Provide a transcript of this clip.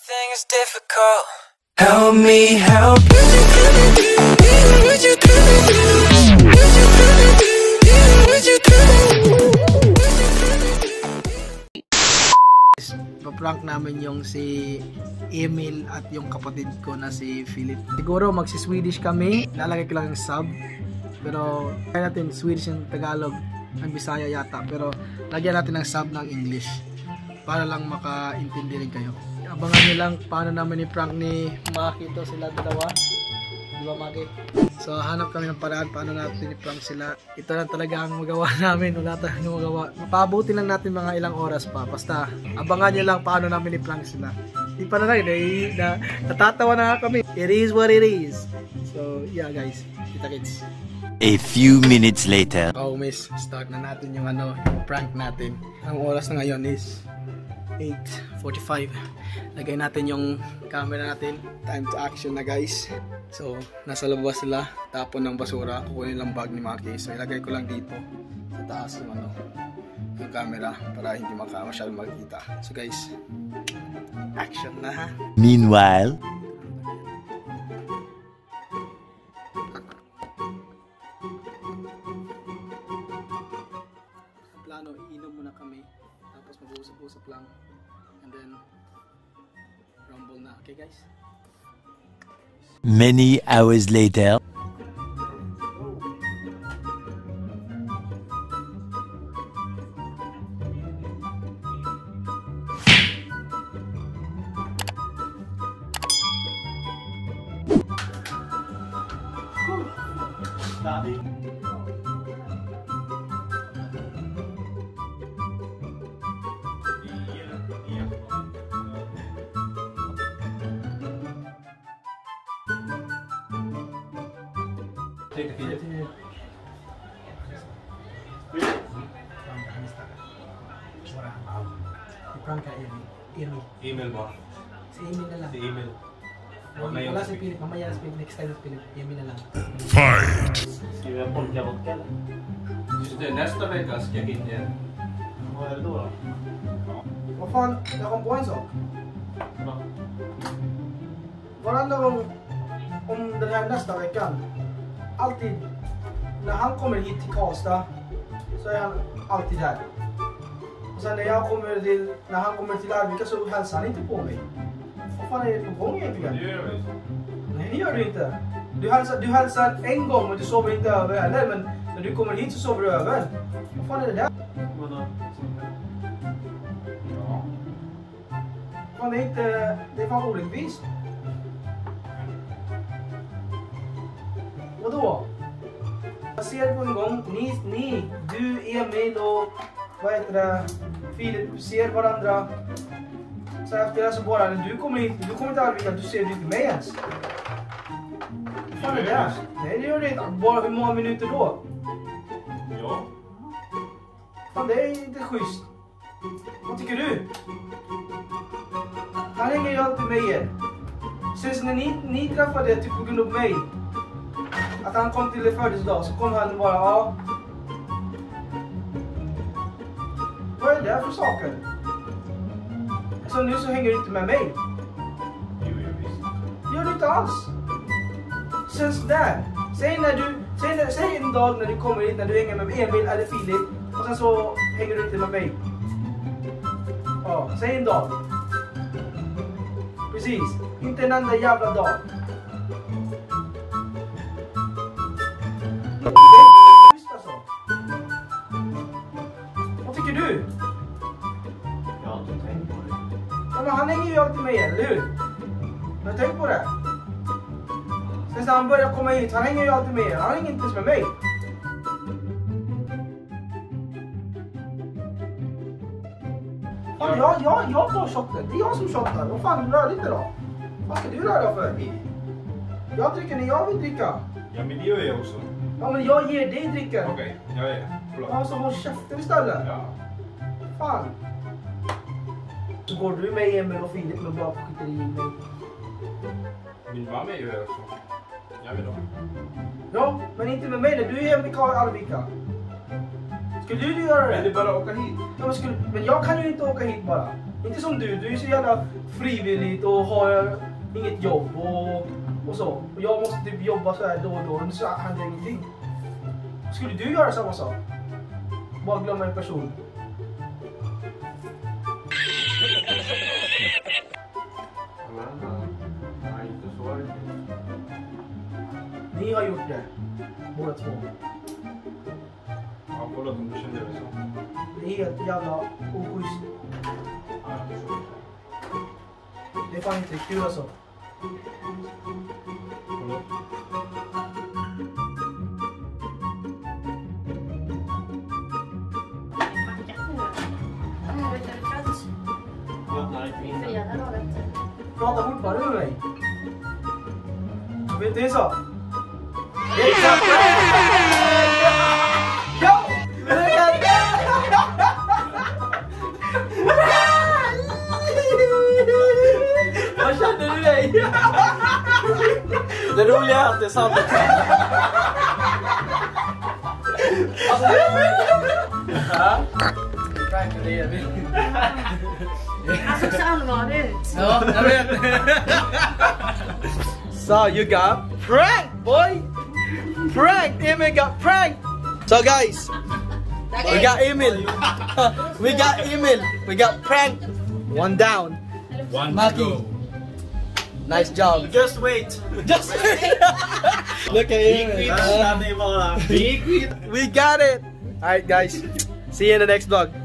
Everything is difficult. Help me help. Pa-prank namin yung si Emil at yung kapatid ko na si Philip. Siguro magsi-Swedish kami. Lalagay ko lang yung sub. Pero kaya natin Swedish and Tagalog ang Bisaya yata. Pero lagyan natin ng sub ng English para lang makaintindi rin kayo. Abangan nyo lang paano namin i-prank ni Maki to sila dalawa. Diba Maki? So hanap kami ng paraan paano natin i-prank sila. Ito lang talaga ang magawa namin. Wala tayong magawa. Mapabuti lang natin mga ilang oras pa. Basta abangan nyo lang paano namin i-prank sila. Di pa na lang. Natatawa na kami. It is what it is. So yeah guys. Kita kits. A few minutes later. Oh miss. Start na natin yung yung prank natin. Ang oras na ngayon is 8:45. Lagay natin yung camera natin. Time to action na guys. So nasa labas sila. Tapon ng basura. Kukunin lang bag ni Maki. So ilagay ko lang dito sa taas yung yung camera para hindi masyadong makikita. So guys, action na ha. Meanwhile, plano, iinom muna kami. Tapos mag-uusap-usap lang. And then rumble na. Okay guys? many hours later. Take the feed. I-prank ka Emil. Emil ba? Si Emil na lang. Si Emil. Wala si Philip. Mamaya next time si Philip. Emil na lang. Skriver jag vodka eller? Just det, nästa vecka ska jag in igen. Vad är det då? Vad fan, jag kom på en sak. Varenda gång om den här nästa veckan, alltid när han kommer hit till Karlstad så är han alltid här. Och sen när han kommer till Arvika så hälsar han inte på mig. Vad fan är det på gång egentligen? Det gör vi. Nej, det gör du inte. Du hälsar en gång och du sover inte över heller, men när du kommer hit så sover du över. Vad fan är det där? Vadå? Ja. Fan, det är fan orättvist. Vadå? Jag ser på en gång, du, Emil och vad heter det, Filip ser varandra. Så efter det så bara, när du kommer till Arvika, du ser inte mig ens. Vad fan är det där? Nej, det gör det inte. Bara hur många minuter då? Ja. Fan, det är inte schysst. Vad tycker du? Han hänger ju alltid med er. Sen när ni träffade typ på grund av mig, att han kom till er födelsedag, så kom han bara, ja. Vad är det där för saker? Så nu så hänger du inte med mig. Jo, visst. Det gör du inte alls. Sen sådär. Säg en dag när du kommer hit, när du hänger med Emil eller Filip, och sen så hänger du inte med mig. Ja, säg en dag. Precis. Inte en enda jävla dag. Just alltså. Vad tycker du? Jag har inte tänkt på det. Ja, men han hänger ju alltid med er, eller hur? Har du tänkt på det? Sen när han börjar komma hit, han hänger ju alltid med er. Han hänger inte ens med mig. Ja, jag tar shotten. Det är jag som shottar. Vad fan, rör inte då? Vad ska du röra för? Jag dricker när jag vill dricka. Ja, men det gör jag också. Ja, men jag ger dig dricka. Okej, jag är. Förlåt. Ja, så håll käften istället. Ja. Fan. Så går du med Emil och Filip med bara skiter i mig. Min mamma är ju här också. Jag vill ha. Ja, men inte med mig när du är hemma i Arvika. Skulle du göra det? Men det är bara att åka hit. Ja, men jag kan ju inte åka hit bara. Inte som du är så jävla frivilligt och har inget jobb och så. Och jag måste typ jobba så här då och då, men så händer ingenting. Skulle du göra samma sak? Bara glömma en person. Nej, inte så. Ni har gjort det. Båda två. Ja, kolla om du känner det så. Det är helt jävla oschysst. Det är fan inte kul alltså. Kolla. Prata fortfarande med mig. Vet du så? Exakt! Ja! Vad känner du dig? Det roliga är att det är sant. Prankade Emil. Han såg så allvarlig ut. Ja, jag vet. So you got pranked, boy. Pranked. Emil got pranked. So guys, we got Emil. We got Emil. We got pranked. One down. One Maki. Nice job. Just wait. Just look at Emil. Be quiet. We got it. All right, guys. See you in the next vlog.